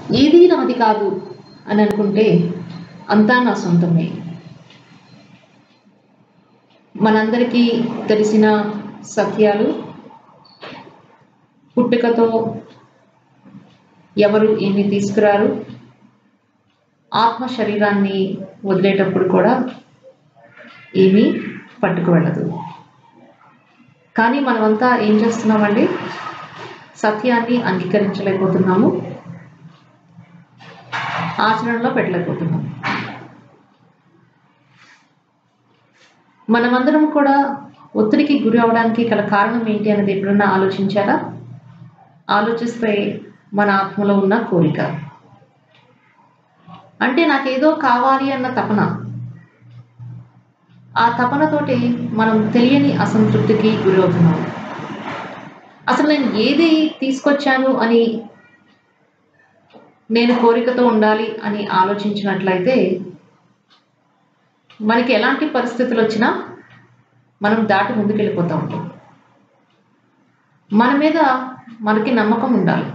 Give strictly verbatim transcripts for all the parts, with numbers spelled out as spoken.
ఏది నాది కాదు అని అనుకుంటే అంతా నా సొంతమే. మనందరికీ తెలిసిన సత్యాలు, పుట్టుకతో ఎవరు ఏమి తీసుకురారు, ఆత్మ శరీరాన్ని వదిలేటప్పుడు కూడా ఏమీ పట్టుకు వెళ్ళదు. కానీ మనమంతా ఏం చేస్తున్నామండి? సత్యాన్ని అంగీకరించలేకపోతున్నాము, ఆచరణలో పెట్టలేకపోతున్నాము. మనమందరం కూడా ఒత్తిడికి గురి అవడానికి గల కారణం ఏంటి అనేది ఎప్పుడన్నా ఆలోచించారా? ఆలోచిస్తే మన ఆత్మలో ఉన్న కోరిక, అంటే నాకేదో కావాలి అన్న తపన. ఆ తపనతోటి మనం తెలియని అసంతృప్తికి గురి అవుతున్నాం. అసలు నేను ఏది తీసుకొచ్చాను అని నేను కోరికతో ఉండాలి అని ఆలోచించినట్లయితే మనకి ఎలాంటి పరిస్థితులు వచ్చినా మనం దాటి ముందుకెళ్ళిపోతూ ఉంటాం. మన మీద మనకి నమ్మకం ఉండాలి.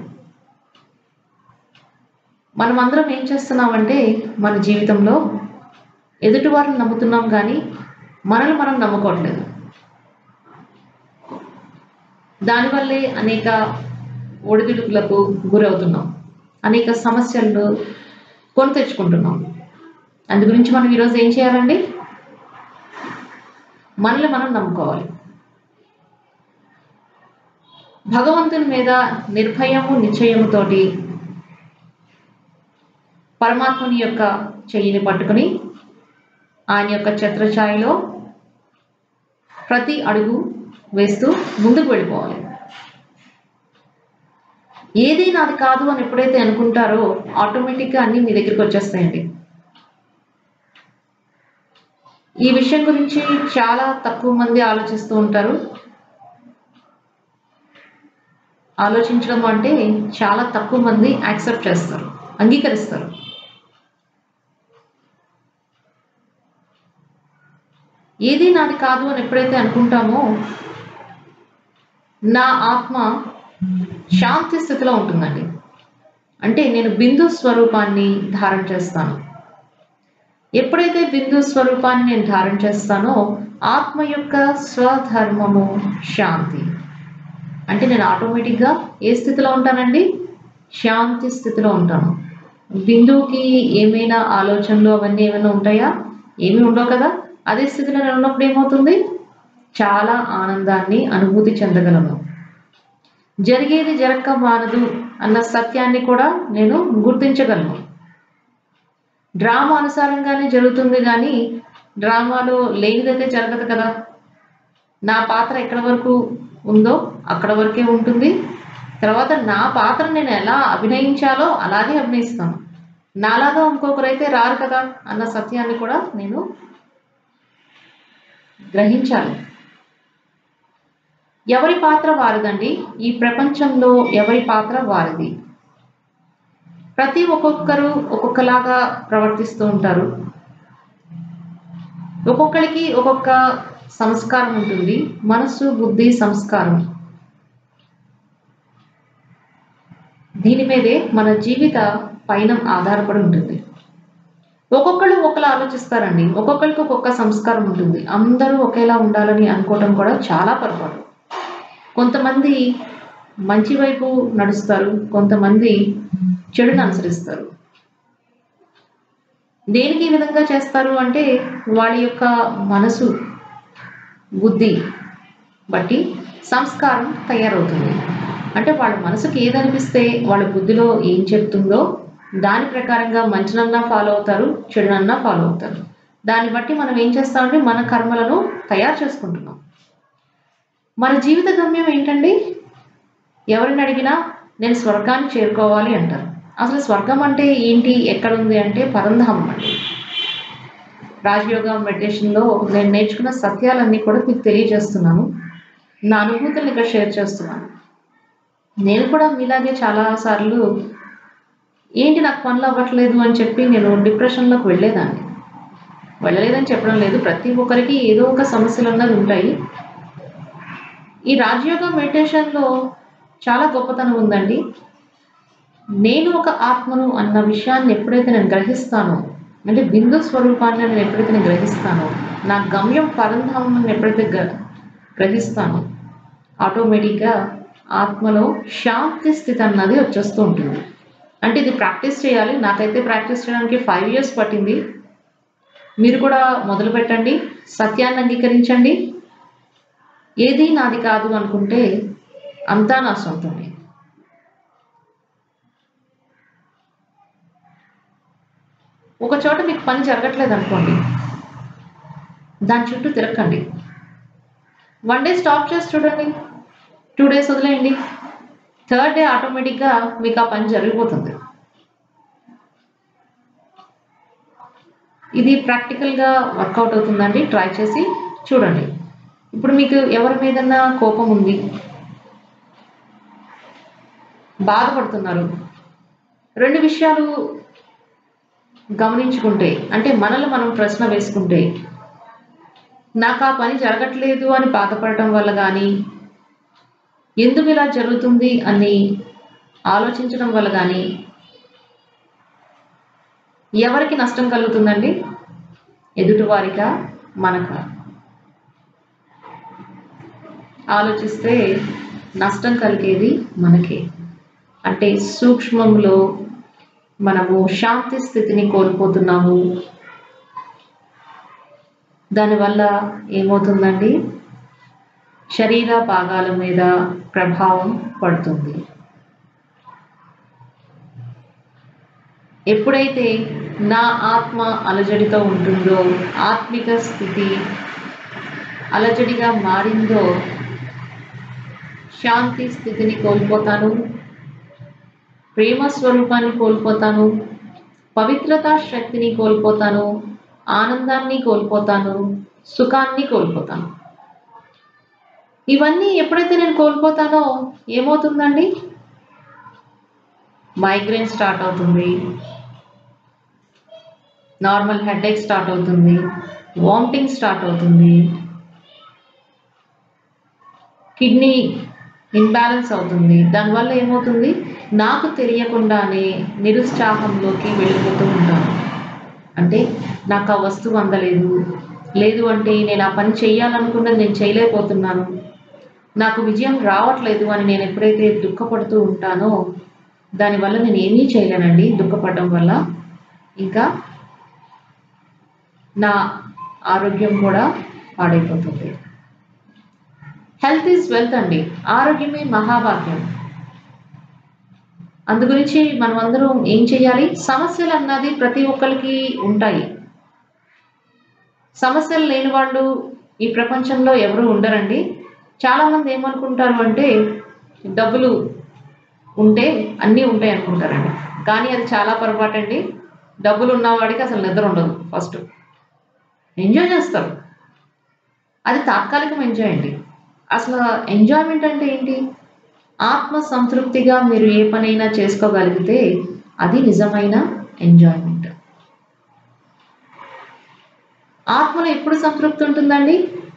మనం అందరం ఏం చేస్తున్నామంటే మన జీవితంలో ఎదుటివారిని నమ్ముతున్నాం కానీ మనల్ని మనం నమ్ముకోవట్లేదు. దానివల్లే అనేక ఒడిదుడుకులకు గురవుతున్నాం, అనేక సమస్యలను కొని తెచ్చుకుంటున్నాం. అందు గురించి మనం ఈరోజు ఏం చేయాలండి? మనల్ని మనం నమ్ముకోవాలి. భగవంతుని మీద నిర్భయము నిశ్చయముతోటి పరమాత్మని యొక్క చెయ్యిని పట్టుకుని ఆయన యొక్క ఛత్రఛాయలో ప్రతి అడుగు వేస్తూ ముందుకు వెళ్ళిపోవాలి. ఏది నాది కాదు అని ఎప్పుడైతే అనుకుంటారో ఆటోమేటిక్గా అన్నీ మీ దగ్గరికి వచ్చేస్తాయండి. ఈ విషయం గురించి చాలా తక్కువ మంది ఆలోచిస్తూ ఉంటారు. ఆలోచించడం అంటే చాలా తక్కువ మంది యాక్సెప్ట్ చేస్తారు, అంగీకరిస్తారు. ఏది నాది కాదు అని ఎప్పుడైతే అనుకుంటామో నా ఆత్మ శాంతి స్థితిలో ఉంటుందండి. అంటే నేను బిందు స్వరూపాన్ని ధారణ చేస్తాను. ఎప్పుడైతే బిందు స్వరూపాన్ని నేను ధారణ చేస్తానో ఆత్మ యొక్క స్వధర్మము శాంతి. అంటే నేను ఆటోమేటిక్గా ఏ స్థితిలో ఉంటానండి? శాంతి స్థితిలో ఉంటాను. బిందువుకి ఏమైనా ఆలోచనలు అవన్నీ ఏమైనా ఉంటాయా? ఏమీ ఉండవు కదా. అదే స్థితిలో నేను ఉన్నప్పుడు ఏమవుతుంది? చాలా ఆనందాన్ని అనుభూతి చెందగలను. జరిగేది జరక్క మానదు అన్న సత్యాన్ని కూడా నేను గుర్తించగలను. డ్రామా అనుసారంగానే జరుగుతుంది కానీ డ్రామాలో లేనిదైతే జరగదు కదా. నా పాత్ర ఎక్కడి వరకు ఉందో అక్కడ వరకే ఉంటుంది. తర్వాత నా పాత్ర నేను ఎలా అభినయించాలో అలాగే అభినయిస్తాను. నాలాగా ఇంకొకరైతే రారు కదా అన్న సత్యాన్ని కూడా నేను గ్రహించాలి. ఎవరి పాత్ర వారిదండి. ఈ ప్రపంచంలో ఎవరి పాత్ర వారిది. ప్రతి ఒక్కొక్కరు ఒక్కొక్కలాగా ప్రవర్తిస్తూ ఉంటారు. ఒక్కొక్కరికి ఒక్కొక్క సంస్కారం ఉంటుంది. మనసు, బుద్ధి, సంస్కారం, దీని మీదే మన జీవిత పయనం ఆధారపడి ఉంటుంది. ఒక్కొక్కరు ఒకలా ఆలోచిస్తారండి. ఒక్కొక్కరికి ఒక్కొక్క సంస్కారం ఉంటుంది. అందరూ ఒకేలా ఉండాలని అనుకోవడం కూడా చాలా పొరపాటు. కొంతమంది మంచి వైపు నడుస్తారు, కొంతమంది చెడును అనుసరిస్తారు. దేనికి ఈ విధంగా చేస్తారు అంటే వాళ్ళ యొక్క మనసు, బుద్ధి బట్టి సంస్కారం తయారవుతుంది. అంటే వాళ్ళ మనసుకి ఏదనిపిస్తే వాళ్ళ బుద్ధిలో ఏం చెప్తుందో దాని ప్రకారంగా మంచినన్నా ఫాలో అవుతారు, చెడునన్నా ఫాలో అవుతారు. దాన్ని బట్టి మనం ఏం చేస్తామంటే మన కర్మలను తయారు చేసుకుంటున్నాం. మన జీవిత గమ్యం ఏంటండి? ఎవరిని అడిగినా నేను స్వర్గాన్ని చేరుకోవాలి అంటారు. అసలు స్వర్గం అంటే ఏంటి, ఎక్కడుంది అంటే పరంధామం అండి. రాజయోగ మెడిటేషన్లో నేను నేర్చుకున్న సత్యాలన్నీ కూడా మీకు తెలియజేస్తున్నాను. నా అనుభూతులను ఇక్కడ షేర్ చేస్తున్నాను. నేను కూడా మీలాగే చాలాసార్లు ఏంటి నాకు పనులు అవ్వట్లేదు అని చెప్పి నేను డిప్రెషన్లోకి వెళ్ళేదాన్ని. వెళ్ళలేదని చెప్పడం లేదు, ప్రతి ఒక్కరికి ఏదో ఒక సమస్యలు అన్నది ఉంటాయి. ఈ రాజయోగ మెడిటేషన్లో చాలా గొప్పతనం ఉందండి. నేను ఒక ఆత్మను అన్న విషయాన్ని ఎప్పుడైతే నేను గ్రహిస్తానో, అంటే బిందు స్వరూపాన్ని నేను ఎప్పుడైతే నేను గ్రహిస్తానో, నా గమ్యం పరంధామం ఎప్పుడైతే గ్రహిస్తానో, ఆటోమేటిక్గా ఆత్మలో శాంతి స్థితి అన్నది వచ్చేస్తూ ఉంటుంది. అంటే ఇది ప్రాక్టీస్ చేయాలి. నాకైతే ప్రాక్టీస్ చేయడానికి ఫైవ్ ఇయర్స్ పట్టింది. మీరు కూడా మొదలు పెట్టండి. సత్యాన్ని అంగీకరించండి. ఏది నాది కాదు అనుకుంటే అంతా నా సొంతమే. ఒక చోట మీకు పని జరగట్లేదు అనుకోండి, దాని చుట్టూ తిరగండి. వన్ డే స్టాప్ చేసి చూడండి, టూ డేస్ వదిలేయండి, థర్డ్ డే ఆటోమేటిక్గా మీకు ఆ పని జరిగిపోతుంది. ఇది ప్రాక్టికల్గా వర్కౌట్ అవుతుందండి. ట్రై చేసి చూడండి. ఇప్పుడు మీకు ఎవరి మీదన్నా కోపం ఉంది, బాధపడుతున్నారు, రెండు విషయాలు గమనించుకుంటే, అంటే మనలో మనం ప్రశ్న వేసుకుంటే, నాకు ఆ పని జరగట్లేదు అని బాధపడటం వల్ల కానీ, ఎందుకు ఇలా జరుగుతుంది అని ఆలోచించడం వల్ల కానీ ఎవరికి నష్టం కలుగుతుందండి? ఎదుటివారికా, మనకా? ఆలోచిస్తే నష్టం కలిగేది మనకే. అంటే సూక్ష్మంలో మనము శాంతి స్థితిని కోల్పోతున్నాము. దానివల్ల ఏమవుతుందండి? శరీర భాగాల మీద ప్రభావం పడుతుంది. ఎప్పుడైతే నా ఆత్మ అలజడితో ఉంటుందో, ఆత్మిక స్థితి అలజడిగా మారిందో, శాంతి స్థితిని కోల్పోతాను, ప్రేమ స్వరూపాన్ని కోల్పోతాను, పవిత్రతా శక్తిని కోల్పోతాను, ఆనందాన్ని కోల్పోతాను, సుఖాన్ని కోల్పోతాను. ఇవన్నీ ఎప్పుడైతే నేను కోల్పోతానో ఏమవుతుందండి? మైగ్రేన్ స్టార్ట్ అవుతుంది, నార్మల్ హెడేక్ స్టార్ట్ అవుతుంది, వామిటింగ్ స్టార్ట్ అవుతుంది, కిడ్నీ ఇన్బ్యాలెన్స్ అవుతుంది. దానివల్ల ఏమవుతుంది? నాకు తెలియకుండానే నిరుత్సాహంలోకి వెళ్ళిపోతూ ఉంటాను. అంటే నాకు ఆ వస్తువు అందలేదు, లేదు అంటే నేను ఆ పని చేయాలనుకున్నది నేను చేయలేకపోతున్నాను, నాకు విజయం రావట్లేదు అని నేను ఎప్పుడైతే దుఃఖపడుతూ ఉంటానో, దానివల్ల నేను ఏమీ చేయలేనండి. దుఃఖపడడం వల్ల ఇంకా నా ఆరోగ్యం కూడా పాడైపోతుంది. హెల్త్ ఈజ్ వెల్త్ అండి. ఆరోగ్యమే మహాభాగ్యం. అందు గురించి మనం అందరం ఏం చేయాలి? సమస్యలు అన్నది ప్రతి ఒక్కరికి ఉంటాయి. సమస్యలు లేని వాళ్ళు ఈ ప్రపంచంలో ఎవరు ఉండరండి. చాలామంది ఏమనుకుంటారు అంటే, డబ్బులు ఉంటే అన్నీ ఉంటాయి అనుకుంటారండి. కానీ అది చాలా పొరపాటు అండి. డబ్బులు ఉన్నవాడికి అసలు నిద్ర ఉండదు. ఫస్ట్ ఎంజాయ్ చేస్తారు, అది తాత్కాలికం ఎంజాయ్ అండి. అసలు ఎంజాయ్మెంట్ అంటే ఏంటి? ఆత్మ సంతృప్తిగా మీరు ఏ పనైనా చేసుకోగలిగితే అది నిజమైన ఎంజాయ్మెంట్. ఆత్మలో ఎప్పుడు సంతృప్తి ఉంటుందండి?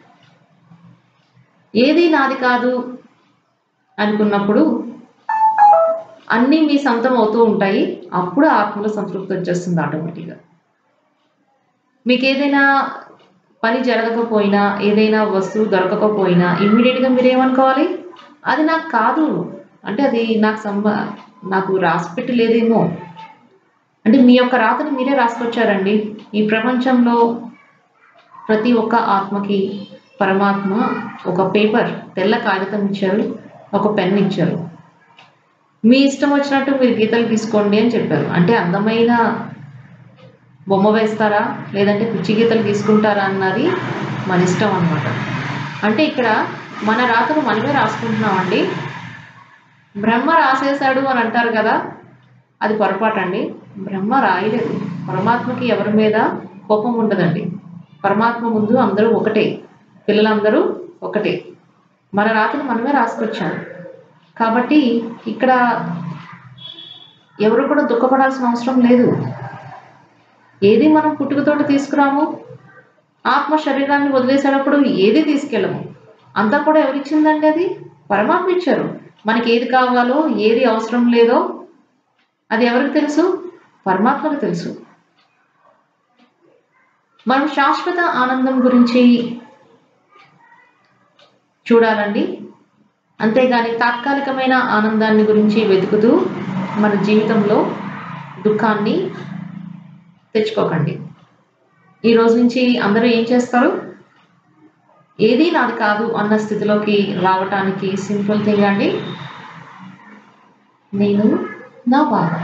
ఏది నాది కాదు అనుకున్నప్పుడు అన్నీ మీ సొంతం అవుతూ ఉంటాయి. అప్పుడు ఆత్మలో సంతృప్తి వచ్చేస్తుంది ఆటోమేటిక్గా. మీకు ఏదైనా పని జరగకపోయినా, ఏదైనా వస్తువు దొరకకపోయినా ఇమ్మీడియట్గా మీరు ఏమనుకోవాలి? అది నాకు కాదు, అంటే అది నాకు సంబ నాకు రాసిపెట్టి లేదేమో. అంటే మీ యొక్క రాతని మీరే రాసుకొచ్చారండి. ఈ ప్రపంచంలో ప్రతి ఒక్క ఆత్మకి పరమాత్మ ఒక పేపర్, తెల్ల కాగితం ఇచ్చారు, ఒక పెన్ ఇచ్చారు. మీ ఇష్టం వచ్చినట్టు మీరు గీతలు తీసుకోండి అని చెప్పారు. అంటే అందమైన బొమ్మ వేస్తారా, లేదంటే పిచ్చి గీతలు తీసుకుంటారా అన్నది మన ఇష్టం అన్నమాట. అంటే ఇక్కడ మన రాతను మనమే రాసుకుంటున్నామండి. బ్రహ్మ రాసేశాడు అని అంటారు కదా, అది పొరపాటు అండి. బ్రహ్మ రాయలేదు. పరమాత్మకి ఎవరి మీద కోపం ఉండదండి. పరమాత్మ ముందు అందరూ ఒకటే, పిల్లలందరూ ఒకటే. మన రాతను మనమే రాసుకొచ్చాము. కాబట్టి ఇక్కడ ఎవరు కూడా దుఃఖపడాల్సిన అవసరం లేదు. ఏది మనం పుట్టుకతోటి తీసుకురాము, ఆత్మ శరీరాన్ని వదిలేసేటప్పుడు ఏది తీసుకెళ్ళము. అంతా కూడా ఎవరిచ్చిందండి? అది పరమాత్మ ఇచ్చారు. మనకి ఏది కావాలో, ఏది అవసరం లేదో అది ఎవరికి తెలుసు? పరమాత్మకు తెలుసు. మనం శాశ్వత ఆనందం గురించి చూడాలండి. అంతేగాని తాత్కాలికమైన ఆనందాన్ని గురించి వెతుకుతూ మన జీవితంలో దుఃఖాన్ని తెచ్చుకోకండి. ఈ రోజు నుంచి అందరూ ఏం చేస్తారు? ఏది నాది కాదు అన్న స్థితిలోకి రావటానికి సింపుల్ థింగ్ అండి, నేను నా బాబా.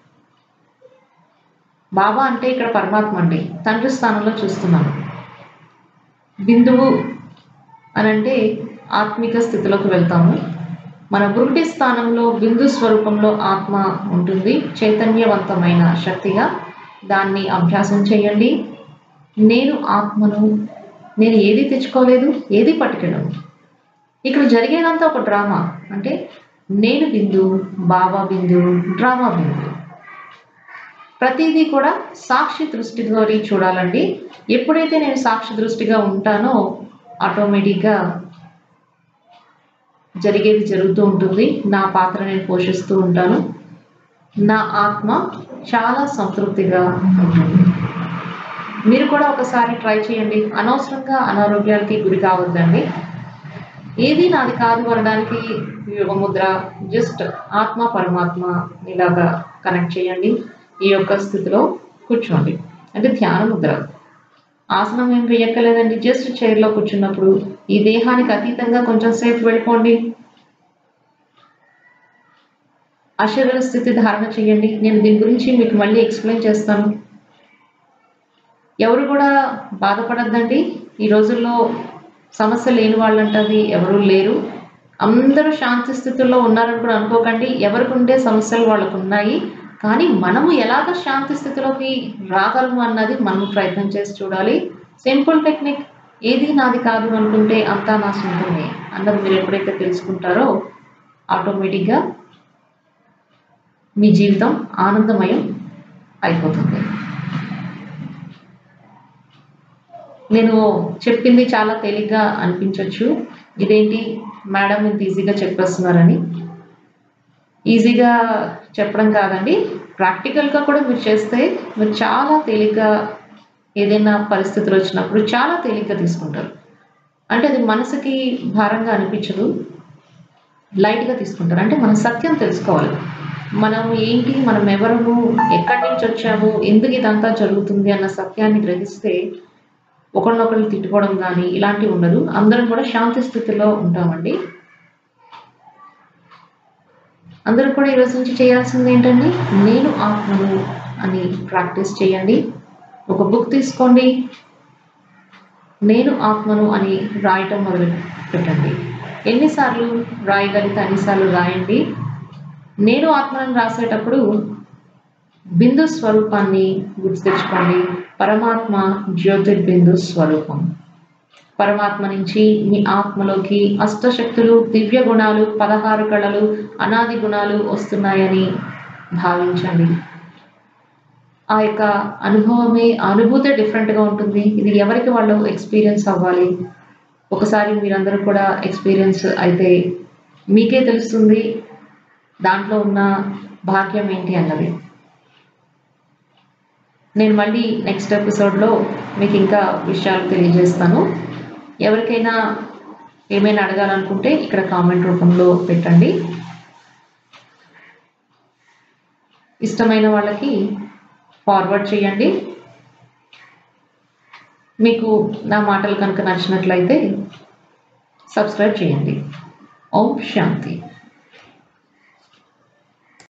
బాబా అంటే ఇక్కడ పరమాత్మ అండి, తండ్రి స్థానంలో చూస్తున్నాను. బిందువు అనంటే ఆత్మిక స్థితిలోకి వెళ్తాము. మన బృహటి స్థానంలో బిందు స్వరూపంలో ఆత్మ ఉంటుంది, చైతన్యవంతమైన శక్తిగా. దాన్ని అభ్యాసం చేయండి. నేను ఆత్మను, నేను ఏది తెచ్చుకోలేదు, ఏది పట్టుకెళ్ళను. ఇక్కడ జరిగేదంతా ఒక డ్రామా. అంటే నేను బిందు, బాబా బిందు, డ్రామా బిందు. ప్రతిదీ కూడా సాక్షి దృష్టితో చూడాలండి. ఎప్పుడైతే నేను సాక్షి దృష్టిగా ఉంటానో ఆటోమేటిక్గా జరిగేది జరుగుతూ ఉంటుంది. నా పాత్ర నేను పోషిస్తూ ఉంటాను. నా ఆత్మ చాలా సంతృప్తిగా ఉంటుంది. మీరు కూడా ఒకసారి ట్రై చేయండి. అనవసరంగా అనారోగ్యాలకి గురి కావద్దండి. ఏది నాది కాదు అనడానికి యోగముద్ర, జస్ట్ ఆత్మ పరమాత్మ ఇలాగా కనెక్ట్ చేయండి. ఈ యొక్క స్థితిలో కూర్చోండి. అంటే ధ్యాన ముద్ర. ఆసనం ఏం వేయక్కలేదండి, జస్ట్ చైర్లో కూర్చున్నప్పుడు ఈ దేహానికి అతీతంగా కొంచెం సేపు వెళ్ళిపోండి. అశరీర స్థితి ధారణ చేయండి. నేను దీని గురించి మీకు మళ్ళీ ఎక్స్ప్లెయిన్ చేస్తాను. ఎవరు కూడా బాధపడద్దండి. ఈ రోజుల్లో సమస్య లేని వాళ్ళంటది ఎవరు లేరు. అందరూ శాంతి స్థితుల్లో ఉన్నారని కూడా అనుకోకండి. ఎవరికి ఉండే సమస్యలు వాళ్ళకు ఉన్నాయి. కానీ మనము ఎలాగ శాంతి స్థితిలోకి రాగలము అన్నది మనం ప్రయత్నం చేసి చూడాలి. Simple technique. ఏది నాది కాదు అనుకుంటే అంతా నా సొంతమే అన్నది మీరు ఎప్పుడైతే తెలుసుకుంటారో ఆటోమేటిక్గా మీ జీవితం ఆనందమయం అయిపోతుంది. నేను చెప్పింది చాలా తేలిగ్గా అనిపించవచ్చు. ఇదేంటి మేడం ఇంత ఈజీగా చెప్పేస్తున్నారని. ఈజీగా చెప్పడం కాదండి, ప్రాక్టికల్గా కూడా మీరు చేస్తే మీరు చాలా తేలిగ్గా ఏదైనా పరిస్థితులు వచ్చినప్పుడు చాలా తేలిగ్గా తీసుకుంటారు. అంటే అది మనసుకి భారంగా అనిపించదు, లైట్గా తీసుకుంటారు. అంటే మన సత్యం తెలుసుకోవాలి. మనం ఏంటి, మనం ఎవరము, ఎక్కడి నుంచి వచ్చాము, ఎందుకు ఇదంతా జరుగుతుంది అన్న సత్యాన్ని గ్రహిస్తే ఒకరినొకరు తిట్టుకోవడం కానీ ఇలాంటివి ఉండదు. అందరం కూడా శాంతి స్థితిలో ఉంటామండి. అందరూ కూడా ఈరోజు నుంచి చేయాల్సింది ఏంటండి, నేను ఆత్మను అని ప్రాక్టీస్ చేయండి. ఒక బుక్ తీసుకోండి, నేను ఆత్మను అని రాయటం మొదలు పెట్టండి. ఎన్నిసార్లు రాయగలిగితే అన్నిసార్లు రాయండి. నేను ఆత్మను రాసేటప్పుడు బిందు స్వరూపాన్ని గుర్తు తెచ్చుకోండి. పరమాత్మ జ్యోతిర్బిందు స్వరూపం. పరమాత్మ నుంచి మీ ఆత్మలోకి అష్టశక్తులు, దివ్య గుణాలు, పదహారు కళలు, అనాది గుణాలు వస్తున్నాయని భావించండి. ఆ యొక్క అనుభవమే, అనుభూతే డిఫరెంట్గా ఉంటుంది. ఇది ఎవరికి వాళ్ళు ఎక్స్పీరియన్స్ అవ్వాలి. ఒకసారి మీరందరూ కూడా ఎక్స్పీరియన్స్ అయితే మీకే తెలుస్తుంది దాంట్లో ఉన్న భాగ్యం ఏంటి అన్నది. నేను మళ్ళీ నెక్స్ట్ ఎపిసోడ్లో మీకు ఇంకా విషయాలు తెలియజేస్తాను. ఎవరికైనా ఏమైనా అడగాలనుకుంటే ఇక్కడ కామెంట్ రూపంలో పెట్టండి. ఇష్టమైన వాళ్ళకి ఫార్వర్డ్ చేయండి. మీకు నా మాటలు కనుక నచ్చినట్లయితే సబ్స్క్రైబ్ చేయండి. ఓం శాంతి.